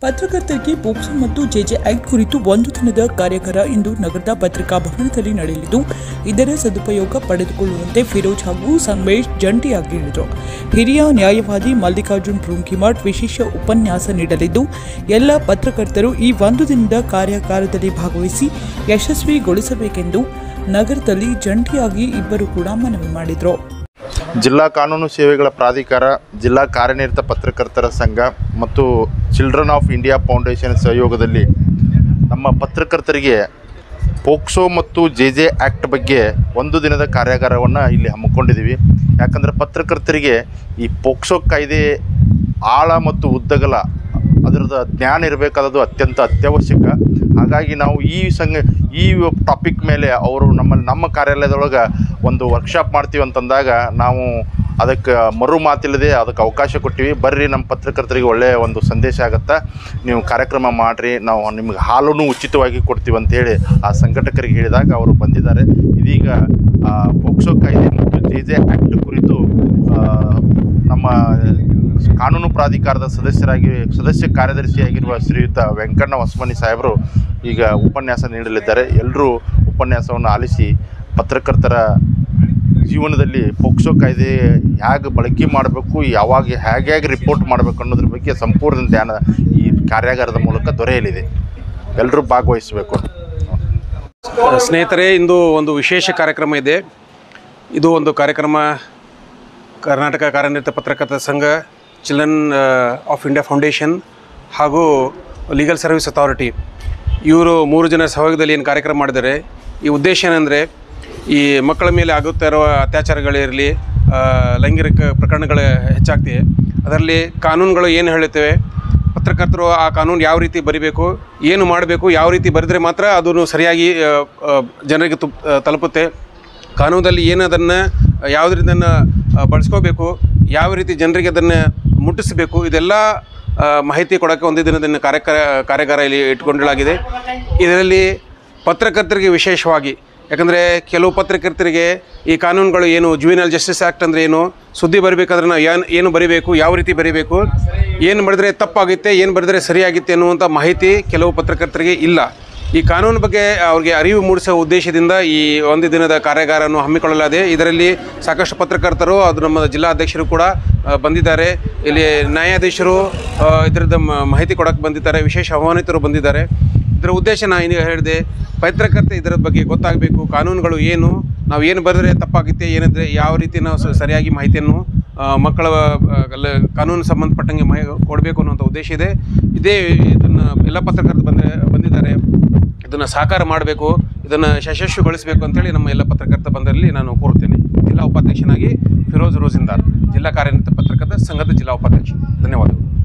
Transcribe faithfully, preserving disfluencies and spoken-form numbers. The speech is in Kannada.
ಪತ್ರಕರ್ತರಿಗೆ ಪೋಕ್ಸೋ ಮತ್ತು ಜೆಜೆ ಆಕ್ಟ್ ಕುರಿತು ಒಂದು ದಿನದ ಕಾರ್ಯಾಗಾರ ಇಂದು ನಗರದ ಪತ್ರಿಕಾ ಭವನದಲ್ಲಿ ನಡೆಯಲಿದ್ದು, ಇದರ ಸದುಪಯೋಗ ಪಡೆದುಕೊಳ್ಳುವಂತೆ ಫಿರೋಜ್ ಹಾಗೂ ಸಂಗಮೇಶ್ ಜಂಟಿಯಾಗಿ ಹೇಳಿದರು. ಹಿರಿಯ ನ್ಯಾಯವಾದಿ ಮಲ್ಲಿಕಾರ್ಜುನ್ ರೂಂಕಿಮಠ್ ವಿಶೇಷ ಉಪನ್ಯಾಸ ನೀಡಲಿದ್ದು, ಎಲ್ಲ ಪತ್ರಕರ್ತರು ಈ ಒಂದು ದಿನದ ಕಾರ್ಯಾಗಾರದಲ್ಲಿ ಭಾಗವಹಿಸಿ ಯಶಸ್ವಿಗೊಳಿಸಬೇಕೆಂದು ನಗರದಲ್ಲಿ ಜಂಟಿಯಾಗಿ ಇಬ್ಬರು ಕೂಡ ಮನವಿ ಮಾಡಿದರು. ಜಿಲ್ಲಾ ಕಾನೂನು ಸೇವೆಗಳ ಪ್ರಾಧಿಕಾರ, ಜಿಲ್ಲಾ ಕಾರ್ಯನಿರತ ಪತ್ರಕರ್ತರ ಸಂಘ ಮತ್ತು ಚಿಲ್ಡ್ರನ್ ಆಫ್ ಇಂಡಿಯಾ ಫೌಂಡೇಶನ್ ಸಹಯೋಗದಲ್ಲಿ ನಮ್ಮ ಪತ್ರಕರ್ತರಿಗೆ ಪೋಕ್ಸೋ ಮತ್ತು ಜೆ ಜೆ ಆ್ಯಕ್ಟ್ ಬಗ್ಗೆ ಒಂದು ದಿನದ ಕಾರ್ಯಾಗಾರವನ್ನು ಇಲ್ಲಿ ಹಮ್ಮಿಕೊಂಡಿದ್ದೀವಿ. ಯಾಕಂದರೆ ಪತ್ರಕರ್ತರಿಗೆ ಈ ಪೋಕ್ಸೋ ಕಾಯ್ದೆ ಆಳ ಮತ್ತು ಉದ್ದಗಲ ಅದರದ ಜ್ಞಾನ ಇರಬೇಕಾದದ್ದು ಅತ್ಯಂತ ಅತ್ಯವಶ್ಯಕ. ಹಾಗಾಗಿ ನಾವು ಈ ಸಂಘ ಈ ಟಾಪಿಕ್ ಮೇಲೆ ಅವರು ನಮ್ಮ ನಮ್ಮ ಕಾರ್ಯಾಲಯದೊಳಗೆ ಒಂದು ವರ್ಕ್ಶಾಪ್ ಮಾಡ್ತೀವಿ ಅಂತಂದಾಗ ನಾವು ಅದಕ್ಕೆ ಮರು ಮಾತಿಲ್ಲದೆ ಅದಕ್ಕೆ ಅವಕಾಶ ಕೊಟ್ಟಿವಿ. ಬರ್ರಿ, ನಮ್ಮ ಪತ್ರಕರ್ತರಿಗೆ ಒಳ್ಳೆಯ ಒಂದು ಸಂದೇಶ ಆಗುತ್ತೆ, ನೀವು ಕಾರ್ಯಕ್ರಮ ಮಾಡಿರಿ, ನಾವು ನಿಮ್ಗೆ ಹಾಲೂ ಉಚಿತವಾಗಿ ಕೊಡ್ತೀವಿ ಅಂತೇಳಿ ಆ ಸಂಘಟಕರಿಗೆ ಹೇಳಿದಾಗ ಅವರು ಬಂದಿದ್ದಾರೆ. ಇದೀಗ ಪೋಕ್ಸೋ ಕಾಯ್ದೆ ಮತ್ತು ಜೆ ಜೆ ಆ್ಯಕ್ಟ್ ಕುರಿತು ನಮ್ಮ ಕಾನೂನು ಪ್ರಾಧಿಕಾರದ ಸದಸ್ಯರಾಗಿ ಸದಸ್ಯ ಕಾರ್ಯದರ್ಶಿಯಾಗಿರುವ ಶ್ರೀಯುತ ವೆಂಕಣ್ಣ ಹೊಸಮನಿ ಸಾಹೇಬರು ಈಗ ಉಪನ್ಯಾಸ ನೀಡಲಿದ್ದಾರೆ. ಎಲ್ಲರೂ ಉಪನ್ಯಾಸವನ್ನು ಆಲಿಸಿ ಪತ್ರಕರ್ತರ ಜೀವನದಲ್ಲಿ ಪೋಕ್ಸೋ ಕಾಯ್ದೆ ಹೇಗೆ ಬಳಕೆ ಮಾಡಬೇಕು, ಯಾವಾಗ ಹೇಗೆ ಹೇಗೆ ರಿಪೋರ್ಟ್ ಮಾಡಬೇಕು ಅನ್ನೋದ್ರ ಬಗ್ಗೆ ಸಂಪೂರ್ಣ ಧ್ಯಾನ ಈ ಕಾರ್ಯಾಗಾರದ ಮೂಲಕ ದೊರೆಯಲಿದೆ. ಎಲ್ಲರೂ ಭಾಗವಹಿಸಬೇಕು. ಸ್ನೇಹಿತರೆ, ಇಂದು ಒಂದು ವಿಶೇಷ ಕಾರ್ಯಕ್ರಮ ಇದೆ. ಇದು ಒಂದು ಕಾರ್ಯಕ್ರಮ ಕರ್ನಾಟಕ ಕಾರ್ಯನಿರತ ಪತ್ರಕರ್ತರ ಸಂಘ, ಚಿಲ್ಡ್ರನ್ ಆಫ್ ಇಂಡಿಯಾ ಫೌಂಡೇಶನ್ ಹಾಗೂ ಲೀಗಲ್ ಸರ್ವಿಸ್ ಅಥಾರಿಟಿ ಇವರು ಮೂರು ಜನ ಸಹಯೋಗದಲ್ಲಿ ಏನು ಕಾರ್ಯಕ್ರಮ ಮಾಡಿದ್ದಾರೆ. ಈ ಉದ್ದೇಶ ಏನಂದರೆ, ಈ ಮಕ್ಕಳ ಮೇಲೆ ಆಗುತ್ತಾ ಇರುವ ಅತ್ಯಾಚಾರಗಳಿರಲಿ, ಲೈಂಗಿಕ ಪ್ರಕರಣಗಳು ಹೆಚ್ಚಾಗ್ತಿವೆ. ಅದರಲ್ಲಿ ಕಾನೂನುಗಳು ಏನು ಹೇಳುತ್ತೇವೆ, ಪತ್ರಕರ್ತರು ಆ ಕಾನೂನು ಯಾವ ರೀತಿ ಬರಿಬೇಕು, ಏನು ಮಾಡಬೇಕು, ಯಾವ ರೀತಿ ಬರೆದರೆ ಮಾತ್ರ ಅದನ್ನು ಸರಿಯಾಗಿ ಜನರಿಗೆ ತು ತಲುಪುತ್ತೆ, ಕಾನೂನಲ್ಲಿ ಏನು ಅದನ್ನು ಯಾವುದರಿಂದನ್ನು ಬಳಸ್ಕೋಬೇಕು, ಯಾವ ರೀತಿ ಜನರಿಗೆ ಅದನ್ನು ಮುಟ್ಟಿಸಬೇಕು, ಇದೆಲ್ಲ ಮಾಹಿತಿ ಕೊಡೋಕ್ಕೆ ಒಂದು ದಿನದ ಕಾರ್ಯಕ್ರ ಕಾರ್ಯಾಗಾರ ಇಲ್ಲಿ ಇಟ್ಕೊಳ್ಳಲಾಗಿದೆ. ಇದರಲ್ಲಿ ಪತ್ರಕರ್ತರಿಗೆ ವಿಶೇಷವಾಗಿ, ಯಾಕಂದರೆ ಕೆಲವು ಪತ್ರಕರ್ತರಿಗೆ ಈ ಕಾನೂನುಗಳು ಏನು, ಜುವೆನೈಲ್ ಜಸ್ಟಿಸ್ ಆ್ಯಕ್ಟ್ ಅಂದರೆ ಏನು, ಸುದ್ದಿ ಬರೀಬೇಕಾದ್ರೆ ನಾವು ಏನು ಏನು ಬರೀಬೇಕು, ಯಾವ ರೀತಿ ಬರೀಬೇಕು, ಏನು ಬರೆದ್ರೆ ತಪ್ಪಾಗುತ್ತೆ, ಏನು ಬರೆದ್ರೆ ಸರಿಯಾಗುತ್ತೆ ಅನ್ನುವಂಥ ಮಾಹಿತಿ ಕೆಲವು ಪತ್ರಕರ್ತರಿಗೆ ಇಲ್ಲ. ಈ ಕಾನೂನು ಬಗ್ಗೆ ಅವ್ರಿಗೆ ಅರಿವು ಮೂಡಿಸುವ ಉದ್ದೇಶದಿಂದ ಈ ಒಂದು ದಿನದ ಕಾರ್ಯಾಗಾರವನ್ನು ಹಮ್ಮಿಕೊಳ್ಳಲಾಗಿದೆ. ಇದರಲ್ಲಿ ಸಾಕಷ್ಟು ಪತ್ರಕರ್ತರು, ಅದು ನಮ್ಮ ಜಿಲ್ಲಾಧ್ಯಕ್ಷರು ಕೂಡ ಬಂದಿದ್ದಾರೆ. ಇಲ್ಲಿ ನ್ಯಾಯಾಧೀಶರು ಇದರದ ಮಾಹಿತಿ ಕೊಡೋಕ್ಕೆ ಬಂದಿದ್ದಾರೆ, ವಿಶೇಷ ಆಹ್ವಾನಿತರು ಬಂದಿದ್ದಾರೆ. ಇದರ ಉದ್ದೇಶ ನಾನು ಈಗ ಹೇಳಿದೆ, ಪತ್ರಕರ್ತ ಇದರ ಬಗ್ಗೆ ಗೊತ್ತಾಗಬೇಕು, ಕಾನೂನುಗಳು ಏನು, ನಾವು ಏನು ಬರೆದ್ರೆ ತಪ್ಪಾಗುತ್ತೆ, ಏನಿದ್ರೆ ಯಾವ ರೀತಿ ನಾವು ಸರಿಯಾಗಿ ಮಾಹಿತಿಯನ್ನು ಮಕ್ಕಳ ಕಾನೂನು ಸಂಬಂಧಪಟ್ಟಂಗೆ ಮಾಹಿ ಕೊಡಬೇಕು ಅನ್ನುವಂಥ ಉದ್ದೇಶ ಇದೆ. ಇದೇ ಇದನ್ನು ಎಲ್ಲ ಪತ್ರಕರ್ತರು ಬಂದ ಬಂದಿದ್ದಾರೆ ಇದನ್ನು ಸಾಕಾರ ಮಾಡಬೇಕು, ಇದನ್ನು ಯಶಸ್ವಿಗೊಳಿಸಬೇಕು ಅಂತೇಳಿ ನಮ್ಮ ಎಲ್ಲ ಪತ್ರಕರ್ತ ಬಂದಲ್ಲಿ ನಾನು ಕೋರುತ್ತೇನೆ. ಜಿಲ್ಲಾ ಉಪಾಧ್ಯಕ್ಷನಾಗಿ ಫಿರೋಜ್ ರೋಜಿಂದಾರ್, ಜಿಲ್ಲಾ ಕಾರ್ಯನಿರತ ಪತ್ರಕರ್ತರ ಸಂಘದ ಜಿಲ್ಲಾ ಉಪಾಧ್ಯಕ್ಷ. ಧನ್ಯವಾದಗಳು.